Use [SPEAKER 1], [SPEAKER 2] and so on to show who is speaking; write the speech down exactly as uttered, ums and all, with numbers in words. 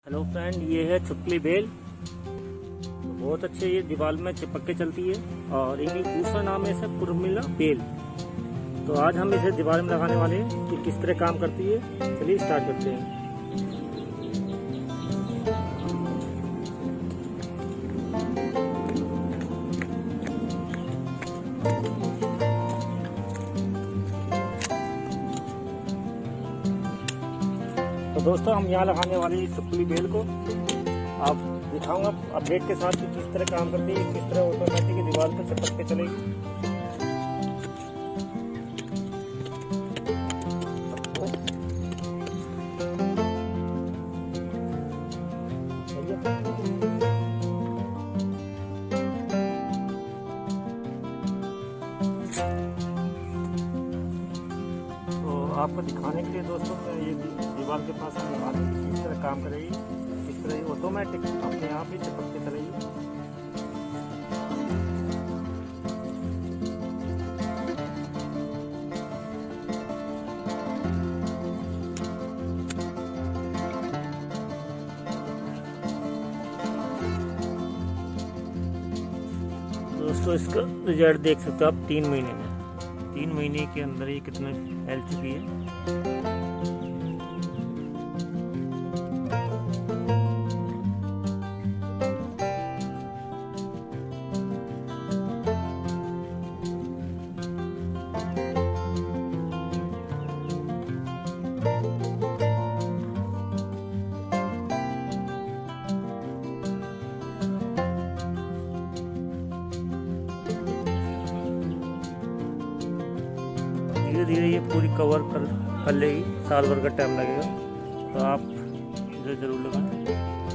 [SPEAKER 1] Hello friend, ये है छुपकली bell. तो बहुत अच्छे ये दीवार में चिपक के चलती है और इंग्लिश दूसरा नाम है इसे पुरमिला बेल। तो आज हम इसे दीवार में लगाने वाले हैं कि किस तरह काम करती है। चलिए स्टार्ट करते हैं। तो दोस्तों, हम यहाँ लगाने वाले इस छुपकली बेल को आप दिखाऊंगा अपडेट के साथ कि किस तरह काम करती है, किस तरह ऑटोमेटिक दीवार पर चिपक के चलेगी। आपको दिखाने के लिए दोस्तों, ये दीवार के पास हम लगा दें किस तरह काम करेगी। इस तरह ये ऑटोमेटिक अपने आप ही चिपक के चलेगी। दोस्तों, इसका रिजल्ट देख सकते हो आप तीन महीने में तीन महीने के अंदर ये कितने फैल चुकी है। धीरे धीरे ये पूरी कवर कर कर लेगी। साल भर का टाइम लगेगा, तो आप इसे जरूर लगाएं।